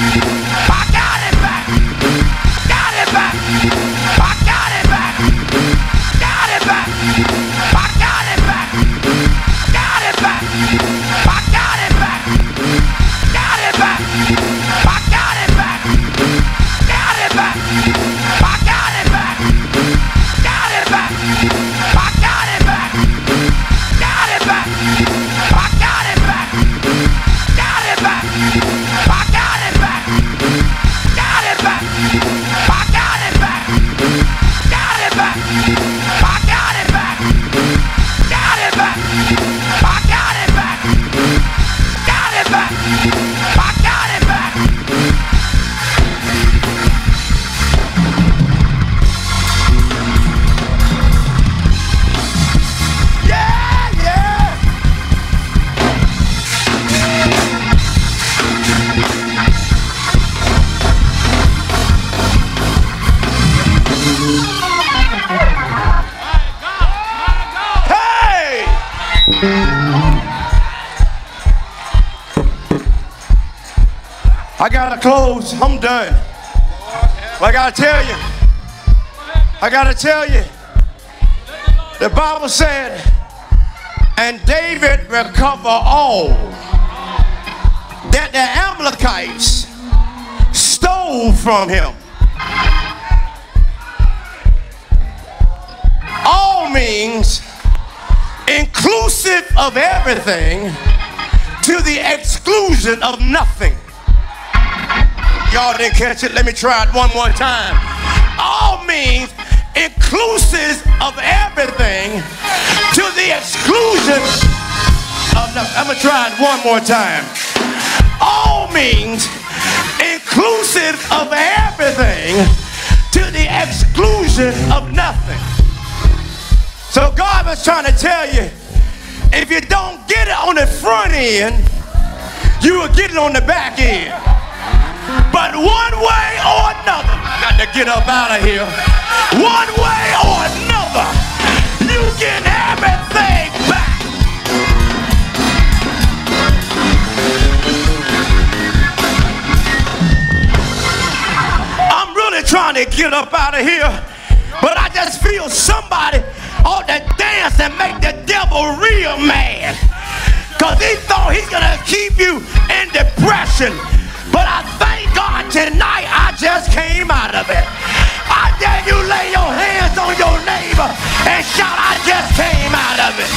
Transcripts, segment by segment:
I got it back. Got it back. I got it back. Got it back. I got it back. Got it back. I got it back. Got it back. I got it back. Got it back. I got it back. Got it back. I got it back. Got it back. I got it back. Got it back. I got it back. Got it back. I got it back. Got it back. I got it back. Got it back. I got it back. Got it back. I got it back. Yeah, yeah. Hey! I gotta close. I'm done. But I gotta tell you, the Bible said, and David recovered all that the Amalekites stole from him. All means inclusive of everything to the exclusion of nothing. Y'all didn't catch it? Let me try it one more time. All means inclusive of everything to the exclusion of nothing. I'm gonna try it one more time. All means inclusive of everything to the exclusion of nothing. So God was trying to tell you, if you don't get it on the front end, you will get it on the back end. But one way or another, got to get up out of here. One way or another, you get everything back. I'm really trying to get up out of here, but I just feel somebody ought to dance and make the devil real mad. Because he thought he's going to keep you in depression. But I thank God tonight I just came out of it. I dare you lay your hands on your neighbor and shout, I just came out of it.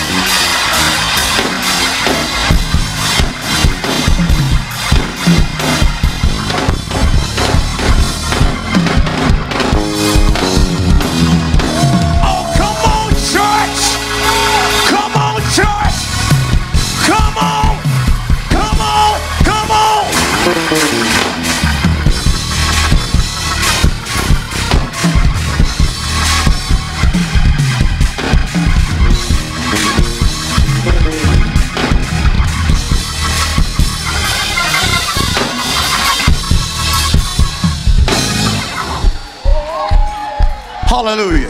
Oh, come on, church. Come on, church. Come on. Come on. Come on. Hallelujah.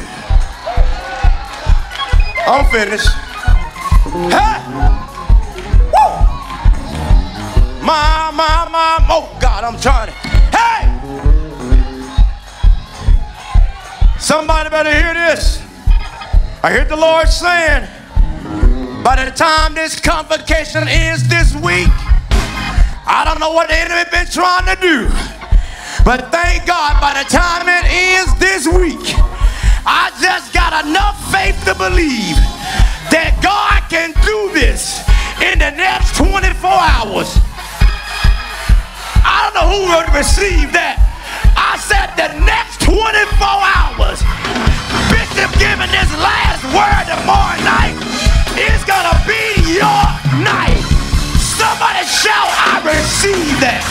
I'm finished. Hey! Woo! My, oh God, I'm trying to. Hey! Somebody better hear this. I hear the Lord saying, by the time this convocation ends this week, I don't know what the enemy been trying to do, but thank God by the time it ends this week, I just got enough faith to believe that God can do this in the next 24 hours. I don't know who will receive that. I said the next 24 hours. Bishop giving this last word tomorrow night is gonna be your night. Somebody shout, I receive that.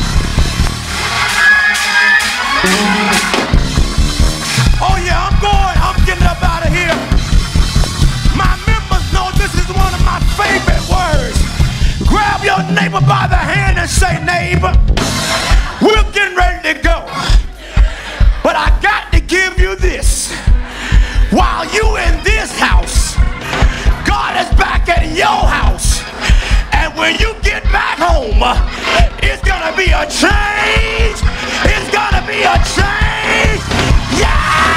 Oh yeah, I'm getting up out of here. My members know this is one of my favorite words. Grab your neighbor by the hand and say, neighbor, we're getting ready to go. But I got to give you this. While you in this house, God is back at your house. And when you get back home, it's gonna be a change. change. It's gonna be a change. Yeah!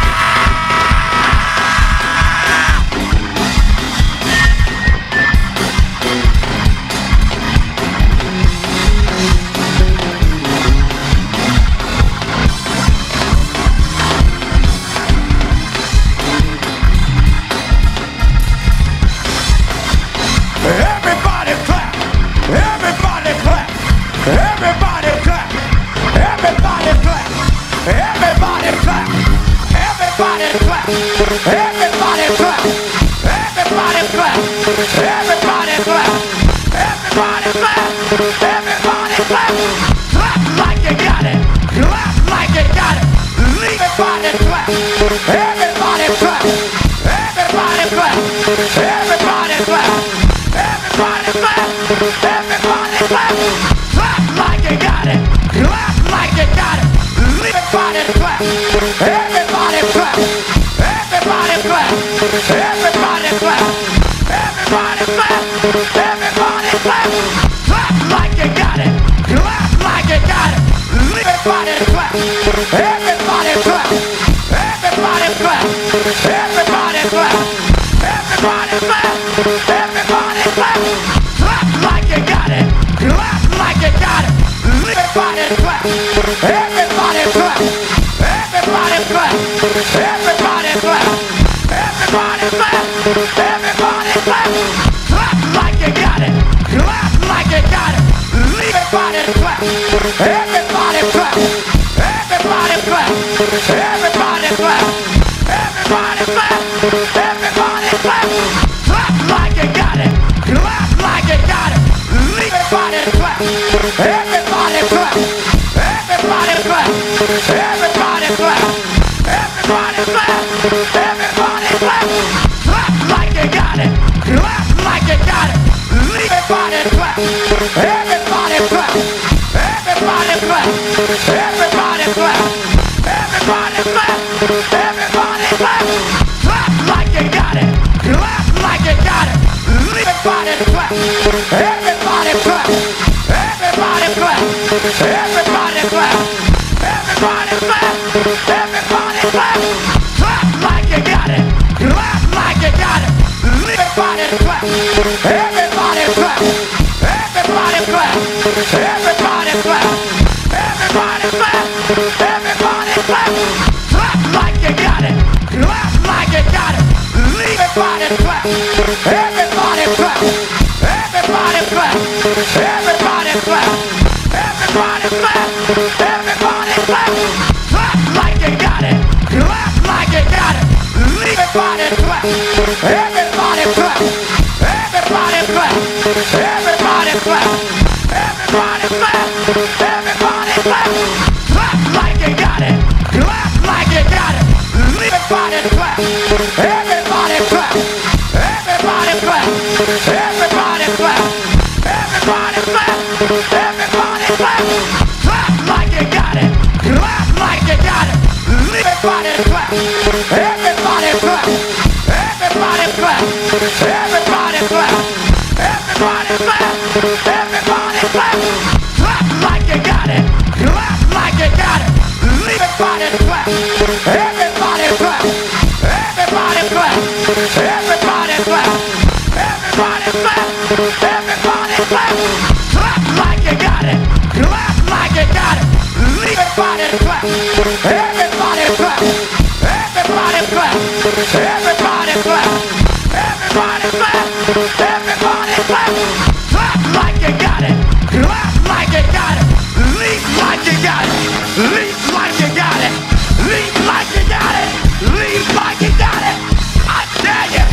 Everybody clap! Everybody clap! Everybody clap! Everybody clap! Everybody clap! Everybody clap! Everybody clap! Everybody clap! Everybody clap! Everybody clap! Everybody clap! Clap like you got it! Clap like you got it! Everybody clap! Everybody clap! Everybody clap! Everybody clap! Everybody clap! Everybody clap! Clap like you got it! Clap like you got it! Everybody clap! Everybody clap! Everybody clap! Everybody clap! Everybody clap! Everybody clap! Clap like you got it! Clap like you got it! Everybody clap! Everybody clap! Everybody clap! Everybody clap! Everybody clap! Everybody clap! Clap like you got it! Clap like you got it! Everybody clap! Everybody clap! Everybody clap! Everybody clap! Everybody clap! Everybody clap! Clap like you got it! Clap like you got it! Everybody clap! Everybody clap! Everybody clap! Everybody clap! Everybody clap! Everybody clap! Clap like you got it! Clap like you got it! Everybody clap! Everybody clap! Everybody clap! Everybody clap! Everybody clap! Everybody clap! Clap like you got it! Clap like you got it! Everybody clap! Everybody clap! Everybody clap! Everybody clap! Everybody clap! Everybody clap! Clap like you got it! Clap like you got it! Everybody clap! Everybody clap! Everybody clap! Everybody clap! Everybody clap! Everybody clap! Clap like you got it! Clap like you got it! Everybody clap! Everybody clap! Everybody clap! Everybody clap! Everybody clap! Everybody clap! Clap like you got it! Clap like you got it! Everybody clap! Everybody clap! Everybody clap! Everybody clap! Everybody clap! Everybody clap! Clap like you got it! Clap like you got it! Everybody clap! Everybody clap! Everybody clap! Everybody clap! Everybody clap! Everybody clap! Clap like you got it! Clap like you got it! Everybody clap! Everybody clap! Everybody clap! Everybody clap! Everybody clap! Everybody clap! Clap like you got it! Clap like you got it! Everybody clap! Everybody clap! Everybody clap! Everybody clap! Everybody clap! Everybody clap! Clap like you got it! Clap like you got it! Everybody clap! Everybody clap! Everybody clap! Everybody clap! Everybody clap! Everybody clap! Clap like you got it! Clap like you got it! Everybody clap! Everybody clap! Everybody clap! Everybody clap! Everybody clap! Everybody clap! Clap like you got it! Clap like you got it! Leap like you got it! Leap like you got it! Leap like you got it! Leap like you got it! I dare you!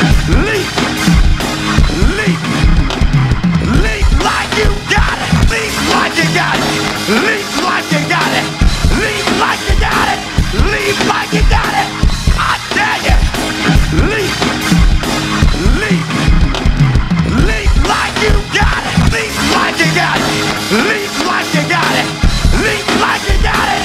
Leap! Leap! Leap like you got it! Leap like you got it! Leap like you got it! Leap like you got it! Leap like you got it! I dare you! Leap! Leap! Leap like you got it! Leap like you got it! Leap like you got it! Leap like you got it!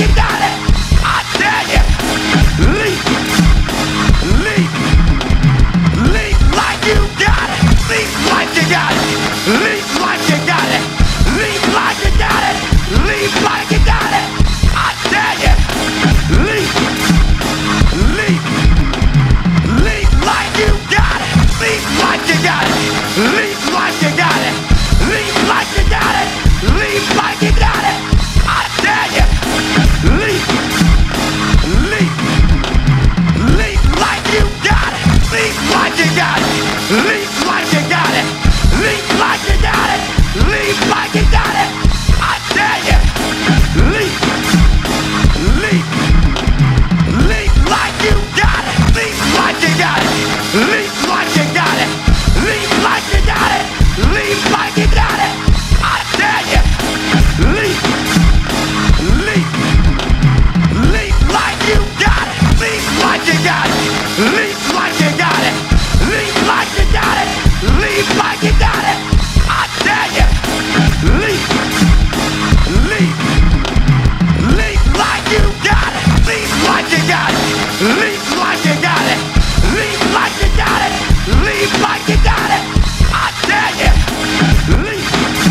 you got it. I dare you. Leap, leap, leap like you got it. Leap like you got it. Leap like you got it. Leap like you got it. Leap like you got it. I dare you. Leap, leap, leap like you got it. Leap like you got it. Leap like you got it. Leap like you got it. Leap like you got it. I dare you. Leap, leap, leap like you got it. Leap like you got it. Leap like you got it. Leap like you got it. Leap like you got it. I dare you. Leap, leap, leap like you got it. Leap like you got it. Leap like you got it. Leap like you got it. Leap like you got it. I dare you. Leap, leap, leap like you got it. Leap like you got it. Leap like you got it. Leap like you got it. Leap like you got it. I dare you. Leap, leap, leap like you got it. Leap like you got it. Leap like you got it. Leap like you got it. Leap like you got it. I dare you. Leap,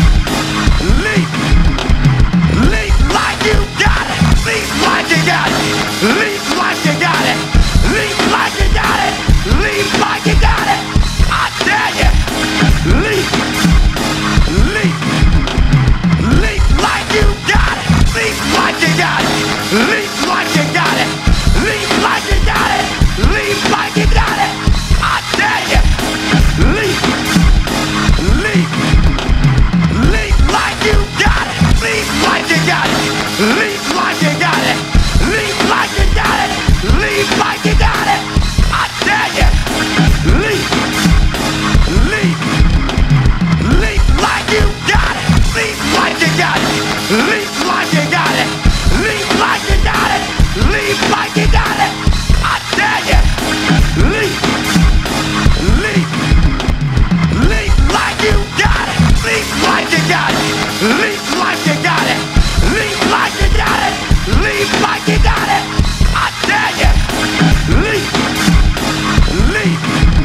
leap, leap like you got it. Leap like you got it. Leap like you got it. Leap like you got it. Leap like you got it. I dare you. Leap, leap, leap like you got it. Leap like you got it. Leap like you got it. Leap like you got it. Leap like you got it. I dare you. Leap, leap, leap like you got it. Leap like you got it. Leap like you got it. Leap like you got it. Leap like you got it. I dare you. Leap, leap, leap like you got it. Leap like you got it. Leap like you got it. Leap like you got it. Leap like you got it. I dare you. Leap, leap, leap like you got it. Leap like you got it. Leap like you got it. Leap like you got it. Leap like you got it. I dare you. Leap, leap,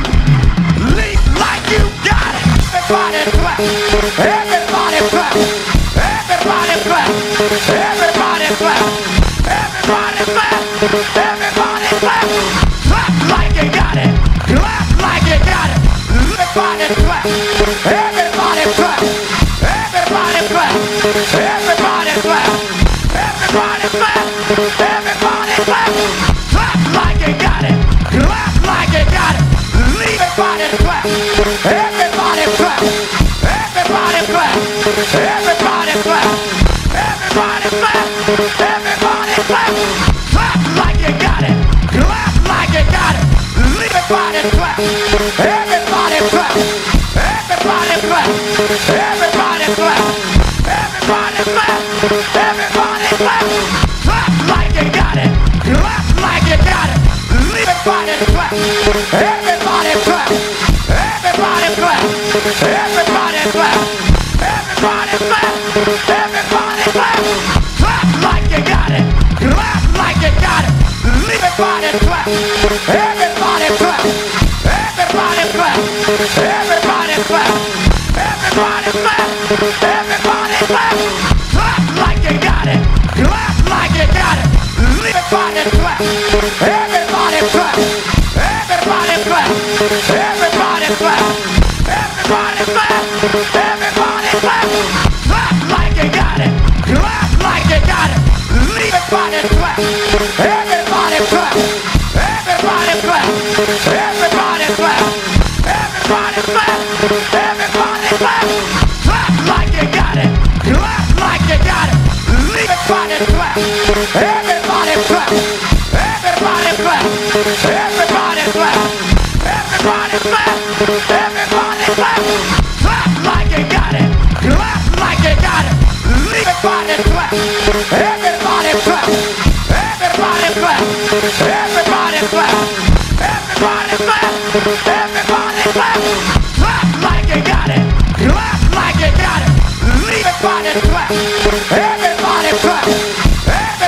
leap like you got it. Everybody clap. Everybody clap. Everybody clap. Everybody clap. Everybody clap. Everybody clap. Clap like you got it. Clap like you got it. Everybody clap. Everybody clap. Everybody clap. Everybody clap. Everybody clap. Everybody clap. Clap like you got it. Clap like you got it. Everybody clap. Everybody clap. Everybody clap. Everybody clap. Everybody clap. Everybody clap. Clap like you got it. Clap like you got it. Everybody clap. Everybody clap. Everybody clap. Everybody clap. Everybody clap. Everybody clap. Clap like you got it. Clap like you got it. Everybody clap. Everybody clap. Everybody clap. Everybody clap. Everybody clap. Everybody clap. Clap like you got it. Clap like you got it. Everybody clap. Everybody clap. Everybody clap. Everybody clap. Everybody clap. Everybody clap. Clap like you got it. Clap like you got it. Everybody clap. Everybody clap. Everybody clap. Everybody clap. Everybody clap. Everybody clap. Clap like you got it. Clap like you got it. Everybody clap. Everybody clap. Everybody clap. Everybody clap. Everybody clap. Everybody clap. Clap like you got it. Clap like you got it. Everybody clap. Everybody clap. Everybody clap. Everybody clap. Everybody clap. Everybody clap. Clap like you got it. Clap like you got it. Everybody clap. Everybody clap. Everybody clap. Everybody clap. Everybody clap. Everybody clap. Clap like you got it. Clap like you got it. Everybody clap. Everybody clap. Everybody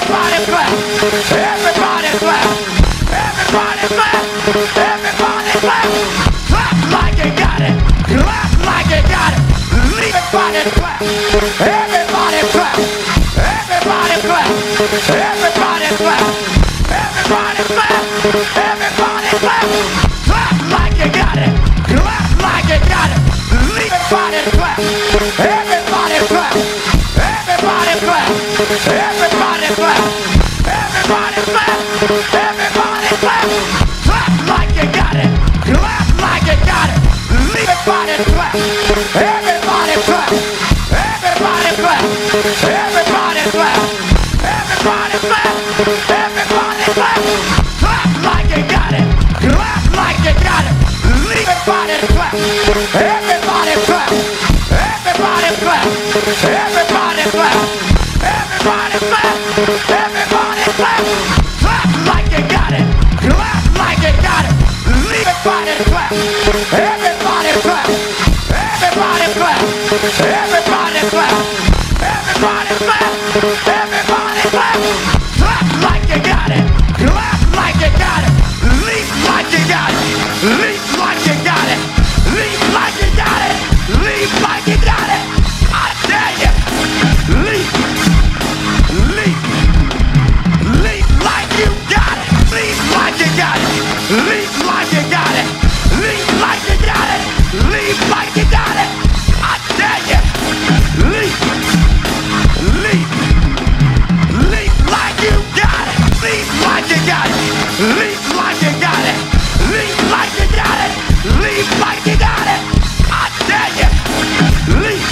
clap. Everybody clap. Everybody clap. Everybody clap. Clap like you got it. Clap like you got it. Everybody clap. Everybody clap. Everybody clap. Everybody clap. Everybody clap. Everybody clap. Clap like you got it. Clap like you got it. Everybody clap. Everybody clap. Everybody clap. Everybody clap. Everybody clap. Everybody clap. Clap like you got it. Clap like you got it. Everybody clap. Everybody clap. Everybody clap. Everybody clap. Everybody clap. Everybody clap. Clap like you got it. Clap like you got it. Everybody clap. Everybody clap. Everybody clap. Everybody clap. Everybody clap. Everybody clap. Clap like you got it. Clap like you got it. Everybody clap. Everybody clap. Everybody clap. Everybody clap. Everybody clap. Everybody clap. Clap like you got it. Clap like you got it. Leap like you got it. Leap like you got it. Leap like you got it. Leap like you got it. I dare you. Leap. Leap. Leap like you got it. Leap like you got it. Leap like you got it. Leap like you got it. Leap like you got it. I dare you. Leap. Leap. Leap like you got it. Leap like you got it. Leap like you got it. Leap like you got it. Leap like you got it. I dare you. Leap.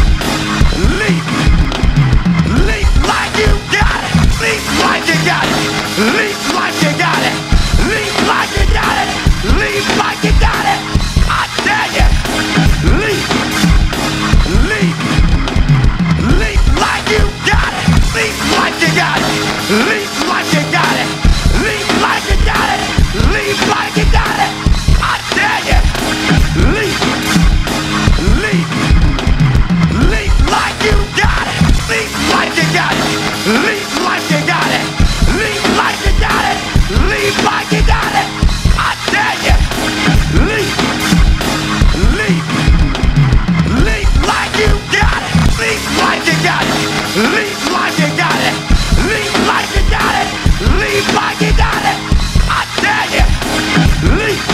Leap. Leap like you got it. Leap like you got it. Leap like you got it. Leap like you got it. Leap like you got it. I dare you. Leap. Leap. Leap like you got it. Leap like you got it. Leap like you got it. Leap like you got it. Leap like you got it. I dare you. Leap. Leap. Leap like you got it. Leap like you got it. Leap like you got it. Leap like you got it. Leap like you got it. I dare you. Leap. Leap. Leap like you got it. Leap like you got it. Leap like you got it. Leap like you got it. Leap like you got it. I dare you. Leap.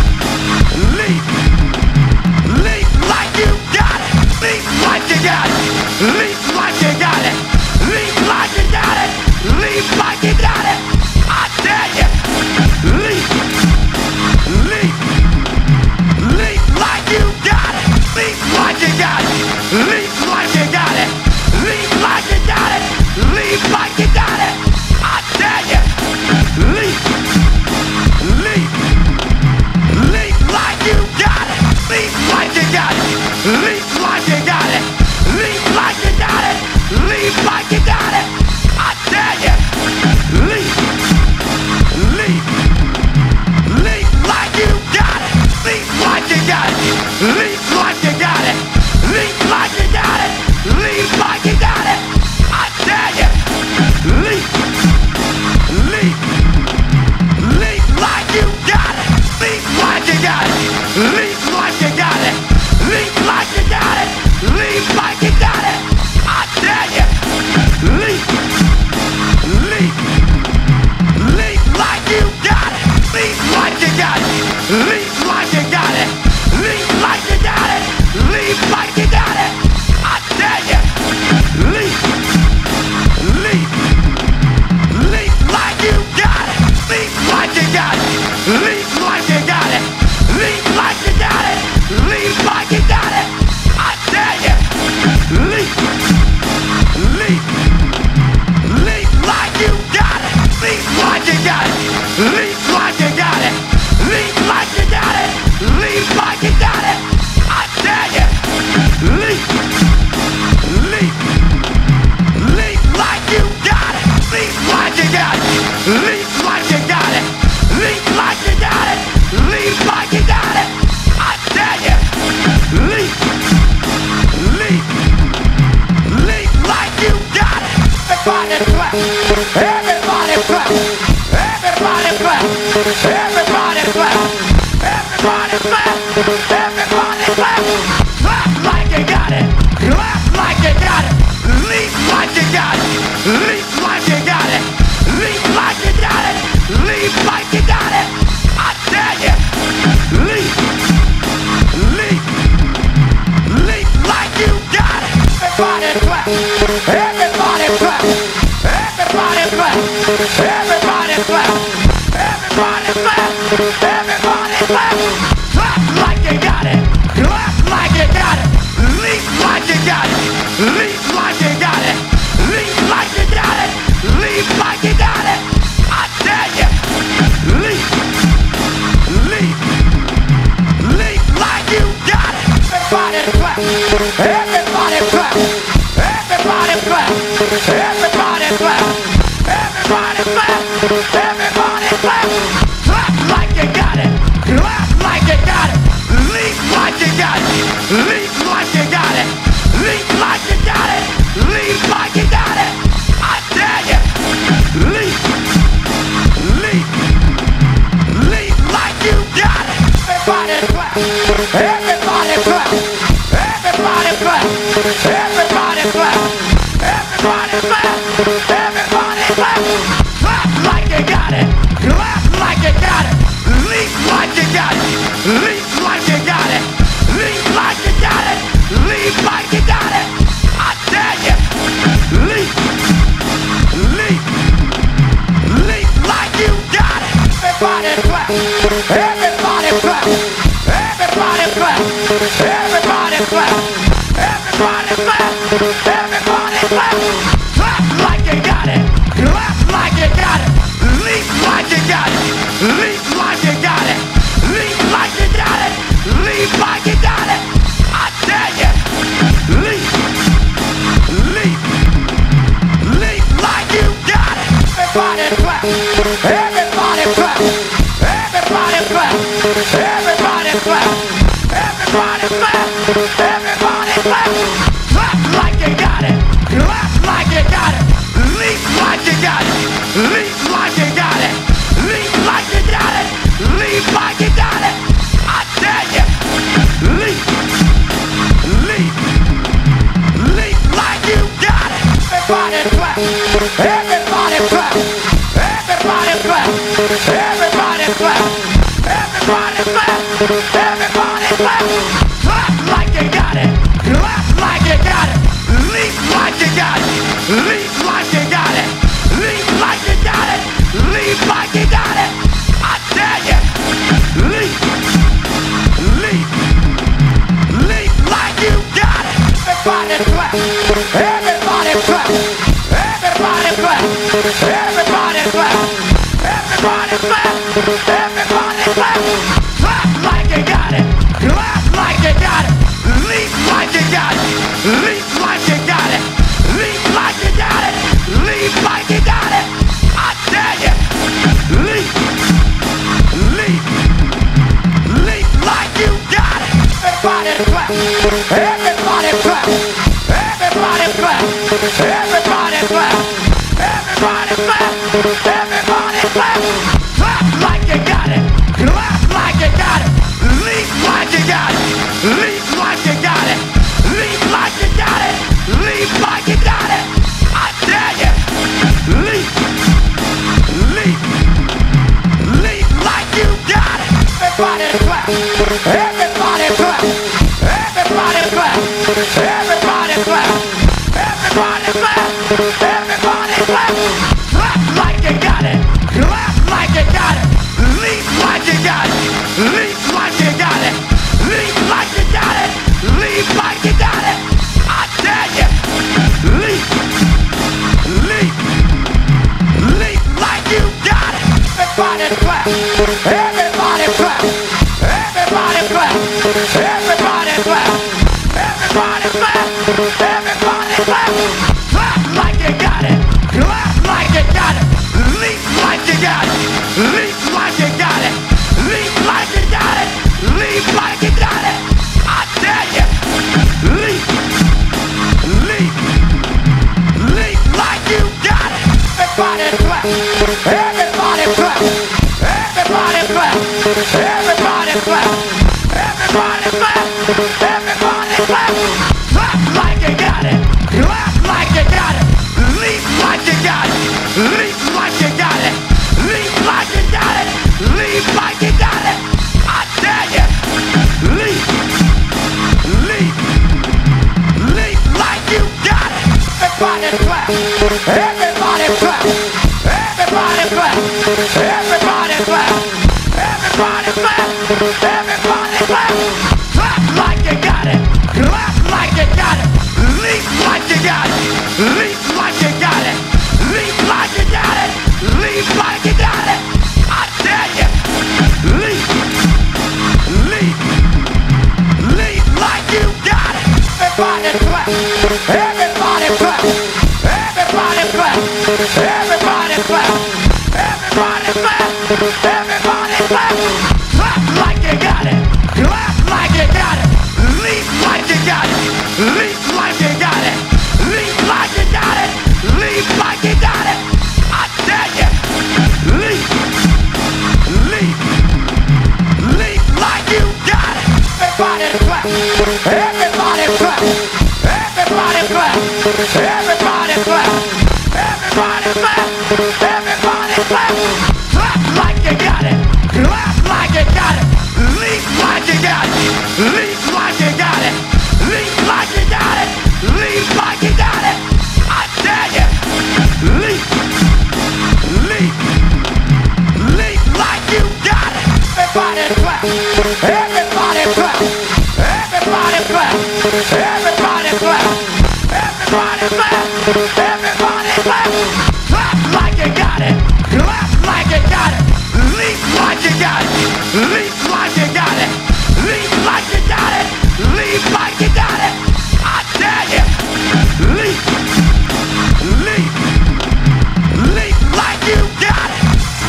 Leap. Leap like you got it. Leap like you got it. Leap like you got it. Leap like you got it. Leap like you got it. I dare you. Leap. Leap. Leap like you got it. Leap like you got it. Leap like you got it. Leap like you got it. Leap like you got it. I dare you. Leap. Leap. Leap like you got it. Leap like you got it. Leap like you got it. Leap like you got it. Leap like you got it. I dare you. Leap. Leap. Leap like you got it. Leap like you got it. Leap like you got it. Leap like you got it. Leap like you got it. I dare you. Leap. Leap. Leap like you got it. Leap like you got it. Leap like you got it. Leap like you got it. Leap like you got it. I dare you. Leap. Leap. Leap like you got it. Leap like you got it. Leap like you got it. Leap like you got it. Leap like you got it. I dare you. Leap. Leap. Leap like you got it. Leap like you got it. Leap like you got it. Leap like you got it. Leap like you got it. I dare you. Leap. Leap. Leap like you got it. Leap like you got it. Leap like you got it. Leap like you got it. Leap like you got it. I dare you. Leap. Leap. Leap like you got it. Leap like you got it. Leap like you got it. Leap like you got it. Leap like you got it. I dare you. Leap. Leap. Leap like you got it. Everybody clap. Everybody Everybody clap. Everybody clap. Everybody clap. Clap like you got it. Clap like you got it. Leap like you got it. Leap like you got it. Leap like you got it. Leap like you got it. I dare you. Leap. Leap. Leap like you got it. Everybody clap. Everybody clap. Everybody clap. Everybody clap. Everybody clap. Everybody clap. Clap like you got it. Clap like you got it. Leap like you got it. Leap like you got it. Leap like you got it. Leap like you got it. I dare you. Leap. Leap. Leap like you got it. Everybody clap. Everybody clap. Everybody clap. Everybody clap. Everybody clap. Everybody clap. Clap like you got it. Clap like you got it. Leap like you got it. Leap like you got it. Leap like you got it. Leap like you got it. I dare you. Leap. Leap. Leap like you got it. Everybody clap. Everybody clap. Everybody clap. Everybody clap. Everybody clap. Everybody clap. Clap like you got it. Clap like you got it. Leap like you got it. Leap like you got it. Leap like you got it. Leap like you got it. I dare you. Leap. Leap. Leap like you got it. Everybody clap. Everybody clap. Everybody clap. Everybody clap. Everybody clap. Everybody clap. Clap like you got it. Clap like you got it. Leap like you got it. Leap like you got it. Leap like you got it. Leap like you got it. I dare you. Leap. Leap. Leap like you got it. Everybody clap. Everybody clap. Everybody clap. Everybody clap. Everybody clap. Everybody clap. Clap like you got it. Clap like you got it. Leap like you got it. Leap like you got it. Leap like you got it. Leap like you got it. I dare you. Leap. Leap. Leap like you got it. Everybody clap. Everybody clap. Everybody clap. Everybody clap. Everybody clap. Everybody clap. Clap like you got it. Clap like you got it. Leap like you got it. Leap like you got it. Leap like you got it. Leap like you got it. I dare you. Leap. Leap. Leap like you got it. Everybody clap. Everybody clap. Everybody clap. Everybody clap. Everybody clap. Everybody clap. Clap like you got it. Clap like you got it. Leap like you got it. Leap like you got it. Leap like you got it. Leap like you got it. I dare you. Leap. Leap. Leap like you got it. Everybody clap. Everybody clap. Everybody clap. Everybody clap. Everybody clap. Everybody clap. Clap like you got it. Clap like you got it. Leap like you got it. Leap like you got it. Leap like you got it. Leap like you got it. I dare you. Leap. Leap. Leap like you got it. Everybody clap. Everybody clap. Everybody clap. Everybody clap. Everybody clap. Everybody clap. Clap like you got it. Clap like you got it. Leap like you got it. Leap like you got it. Leap like you got it. Leap like you got it. I dare you. Leap. Leap. Leap like you got it. Everybody clap. Everybody clap. Everybody clap. Everybody clap. Everybody clap. Everybody clap. Clap like you got it. Clap like you got it. Leap like you got it. Leap like you got it. Leap like you got it. Leap like you got it. I dare you. Leap. Leap. Leap like you got it. Everybody clap. Everybody clap. Everybody clap. Clap like you got it. Clap like you got it. Leap like you got it. Leap like you got it. Leap like you got it. Leap like you got it. I dare you. Leap. Leap. Leap like you got it. Everybody clap. Everybody clap. Everybody clap. Everybody clap. Everybody clap. Everybody clap. Clap like you got it. Clap like you got it. Leap like you got it. Leap like you got it. Leap like you got it. Leap like you got it. I dare you. Leap. Leap. Leap like you got it. Everybody clap. Everybody clap. Everybody clap. Everybody clap. Everybody clap. Everybody clap. Clap like you got it. Clap like you got it. Leap like you got it. Leap like you got it. Leap like you got it. Leap like you got it. I dare you. Leap. Leap. Leap like you got it. Everybody clap. Everybody clap. Everybody clap. Everybody clap. Everybody clap. Everybody clap. Clap like you got it. Clap like you got it. Leap like you got it. Leap like you got it. Leap like you got it. Leap like you got it. I dare you. Leap. Leap. Leap like you got it. Everybody clap. Everybody clap. Everybody clap. Everybody clap. Everybody clap. Everybody clap. Clap like you got it. Clap like you got it. Leap like you got it. Leap like you got it. Leap like you got it. Leap like you got it. I dare you. Leap. Leap. Leap like you got it.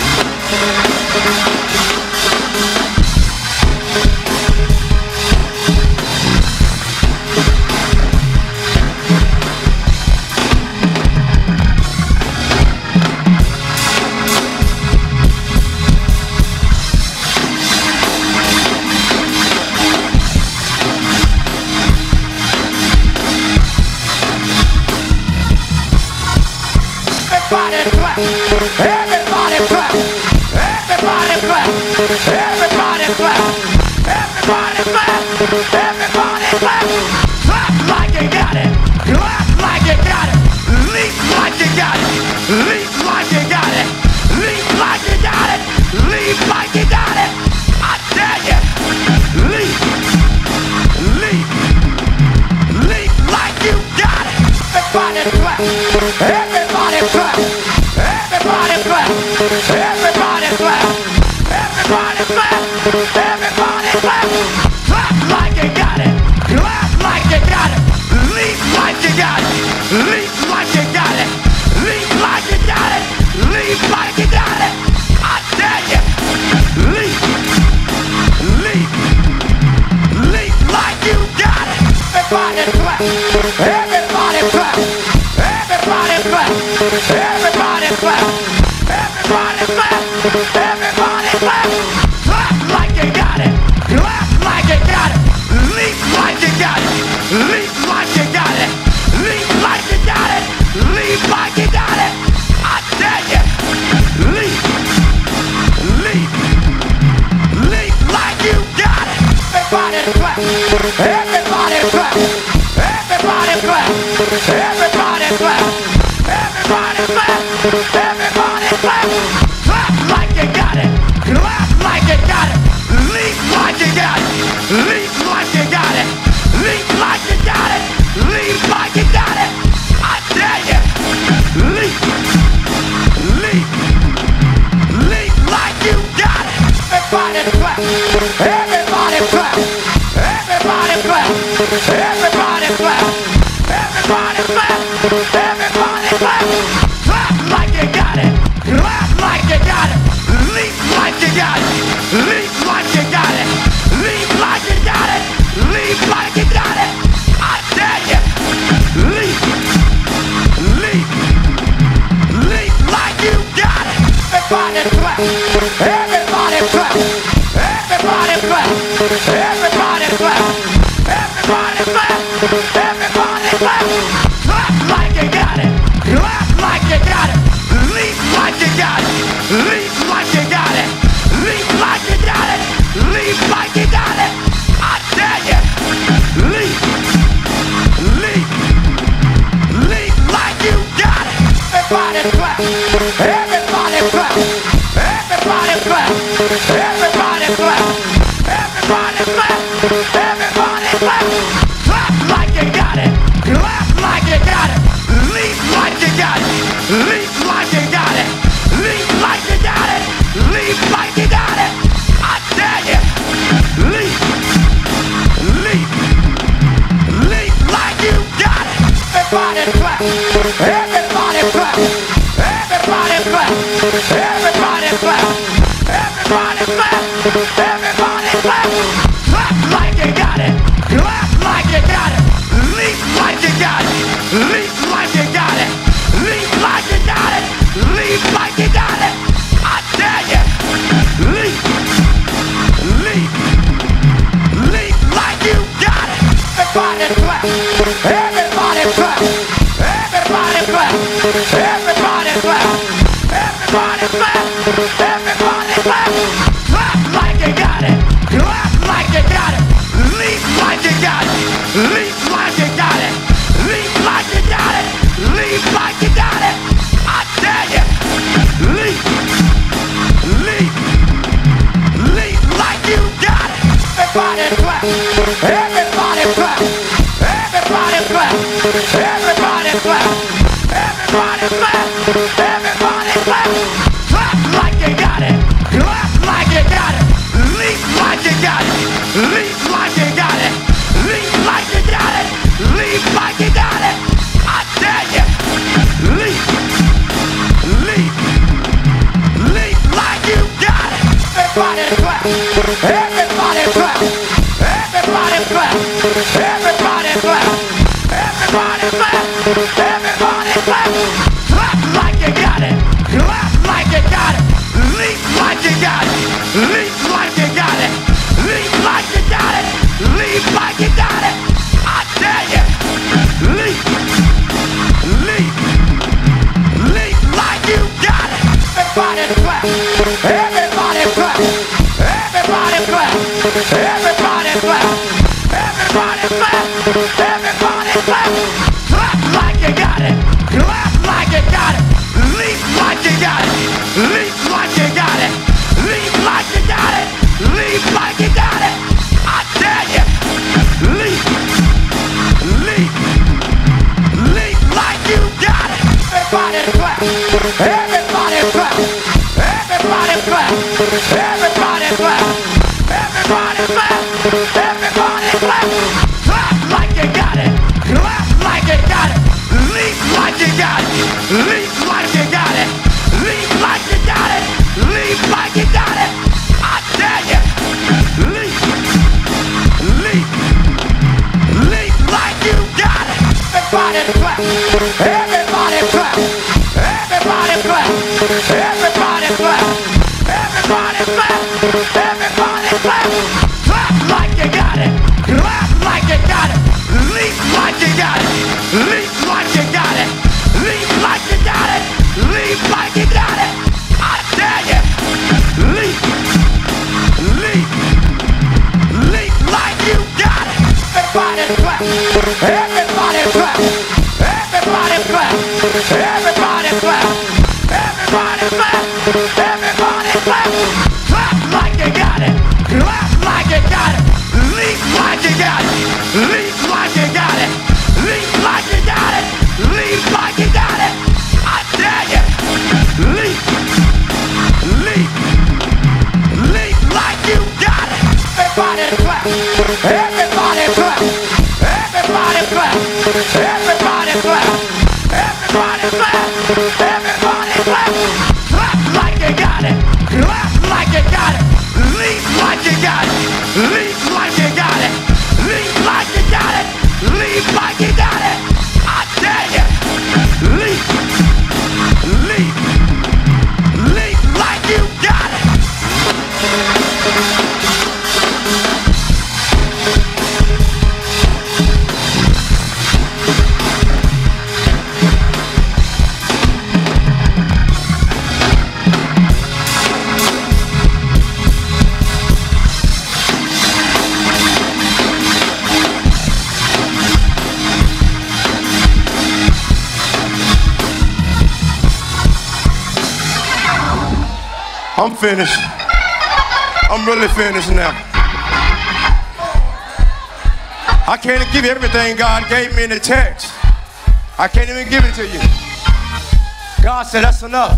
Everybody clap. Everybody clap. Everybody clap. Everybody clap. Everybody clap. Everybody clap. Clap like you got it. Clap like you got it. Leap like you got it. Leap like you got it. Leap like you got it. Leap like you got it. I dare you. Leap. Leap. Leap like you got it. Everybody clap. Everybody clap. Everybody clap. Everybody clap. Everybody clap. Everybody clap. Clap like you got it. Clap like you got it. Leap like you got it. Leap like you got it. Leap like you got it. Leap like you got it. I dare you. Leap. Leap. Leap like you got it. Everybody clap. Everybody clap. Everybody clap. Everybody clap. Everybody clap. Everybody clap. Clap like you got it. Clap like you got it. Leap like you got it. Leap like you got it. Leap like you got it. Leap like you got it. I dare you. Leap. Leap. Leap like you got it. Everybody clap. Everybody clap. Everybody clap. Everybody clap. Everybody clap. Everybody clap. Clap like you got it. Clap like you got it. Leap like you got it. Leap like you got it. Leap like you got it. Leap like you got it. I dare you. Leap. Leap. Leap like you got it. Everybody clap. Everybody clap. Everybody clap. Everybody clap. Everybody clap. Everybody clap. Clap like you got it. Clap like you got it. Leap like you got it. Leap like you got it. Leap like you got it. Leap like you got it. I dare you. Leap. Leap. Leap like you got it. Everybody clap. Everybody clap. Everybody clap. Everybody clap. Everybody clap. got it. Leap like you got it. Leap like you got it. Leap like you got it. Leap like you got it. I dare you. Leap. Leap. Leap like you got it. Everybody clap. Everybody clap. Everybody clap. Everybody clap. Everybody clap. Everybody clap. Clap like you got it. Clap like you got it. Leap like you got it. Leap like you got it. Leap like you got it. Leap like you got it. I dare you. Leap. Leap. Leap like you got it. Everybody clap. Everybody clap. Everybody clap. Everybody clap. Everybody clap. Everybody clap. Clap like you got it. Clap like you got it. Leap like you got it. Leap like you got it. Leap like you got it. Leap like you got it. I dare you. Leap. Leap. Leap like you got it. Everybody clap. Everybody clap. Everybody clap. Everybody clap. Everybody clap. Everybody clap. Clap like you got it. Clap like you got it. Leap like you got it. Leap like you got it. Leap like you got it. Leap like you got it. I dare you. Leap. Leap. Leap like you got it. Everybody clap. Everybody clap. Everybody clap. Everybody clap. Everybody clap. Everybody clap. Clap like you got it. Clap like you got it. Leap like you got it. Leap like you got it. Leap like you got it. Leap like you got it. I dare you. Leap. Leap. Leap like you got it. Everybody clap. Everybody clap. Everybody clap. Everybody clap. Everybody clap. Everybody clap. Clap like you got it. Clap like you got it. Leap like you got it. Leap like you got it. Leap like you got it. Leap like you got it. I dare you. Leap. Leap. Leap like you got it. Everybody clap. Everybody clap. Everybody clap. Everybody clap. Everybody clap. Everybody clap. Clap like you got it. Clap like you got it. Leap like you got it. Leap like you got it. Leap like you got it. Leap like you got it. I dare you. Leap. Leap. Leap like you got it. Everybody clap. Everybody clap. Everybody clap. Everybody clap. Everybody clap. Everybody clap. Clap like you got it. Clap like you got it. Leap like you got it. Leap like you got it. Leap like you got it. Leap like you got it. I dare you. Leap. Leap. Leap like you got it. Everybody clap. Everybody clap. Everybody clap. Everybody clap. Everybody clap. Everybody clap. Clap like you got it. Clap like you got it. Leap like you got it. Leap like you got it. Leap like you got it. Leap like you got it. I dare you. Leap. Leap. Leap like you got it. Everybody clap. Everybody clap. Everybody clap. Everybody clap. Everybody clap. Everybody clap. Clap like you got it. Clap like you got it. Leap like you got it. Leap like you got it. Leap like you got it. Leap like you got it. I dare you. Leap. Leap. Leap like you got it. Everybody clap. Everybody clap. Everybody clap. Everybody clap. Everybody clap. Everybody clap. Clap like you got it. Clap like you got it. Leap like you got it. Leap like you got it. Leap like you got it. Leap like you got it. I dare you. Leap. Leap. Leap like you got it. I'm finished. I'm really finished now. I can't give you everything God gave me in the text. I can't even give it to you. God said that's enough.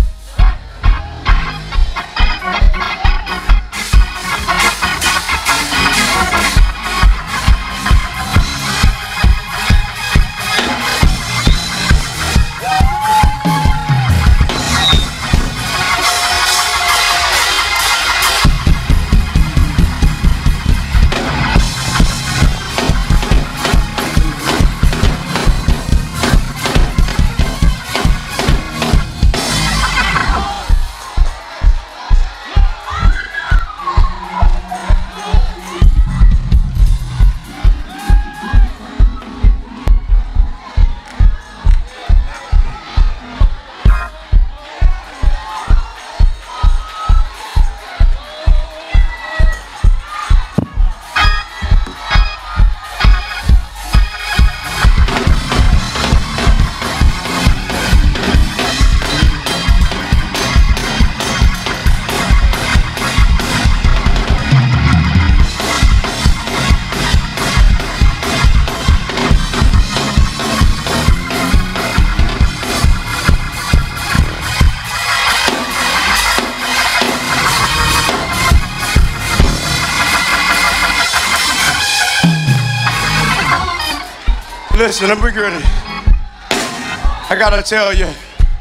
Listen, I'm regretting. I gotta tell you,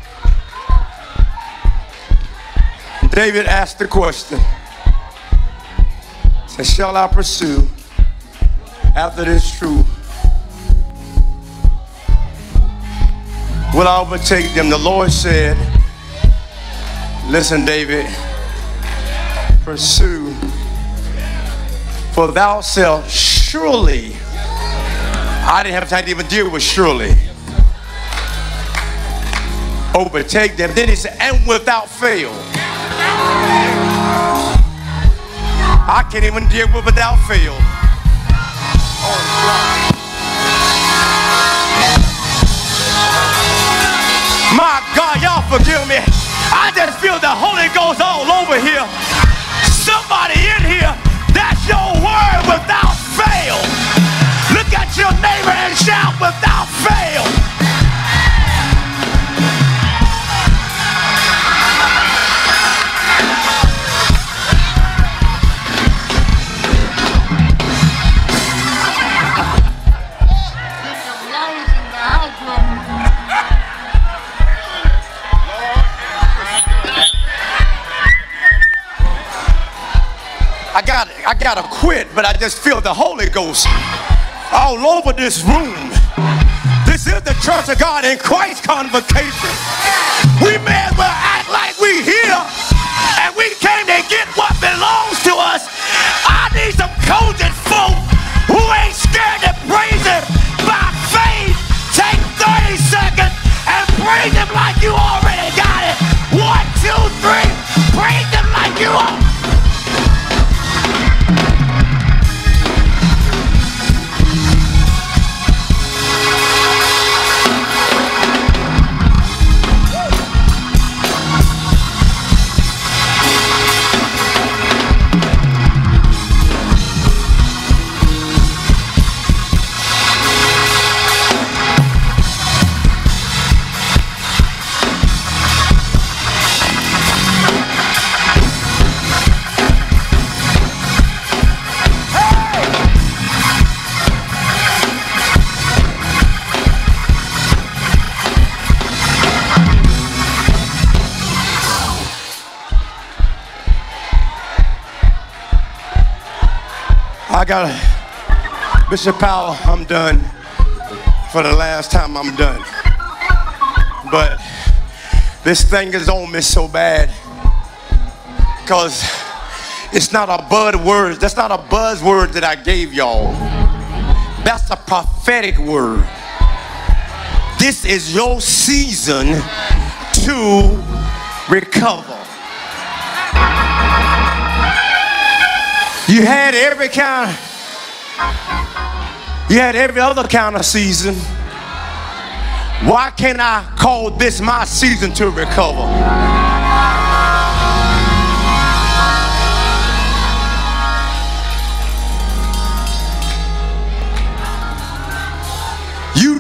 David asked the question, said, shall I pursue after this truth? Will I overtake them? The Lord said, listen, David, pursue, for thou shalt surely. I didn't have time to even deal with surely. Overtake them. Then he said, and without fail. I can't even deal with without fail. My God, y'all forgive me. I just feel the Holy Ghost all over here. Somebody in here, that's your word without fail. Look at your neighbor and shout without fail. I gotta quit, but I just feel the Holy Ghost all over this room. This is the Church of God in Christ Convocation. We may as well act like we here and we came to get what belongs to us. I need some cogent folk who ain't scared to praise him by faith. Take 30 seconds and praise him like you already got it. 1, 2, 3. Praise him like you are. I got Bishop Powell, I'm done. For the last time, I'm done. But this thing is on me so bad because it's not a buzzword. That's not a buzzword that I gave y'all. That's a prophetic word. This is your season to recover. You had every other kind of season. Why can't I call this my season to recover?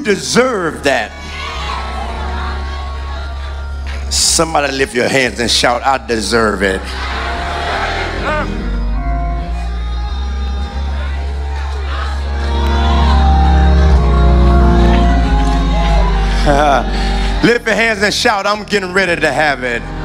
deserve that. Somebody lift your hands and shout, I deserve it. Lift your hands and shout, I'm getting ready to have it.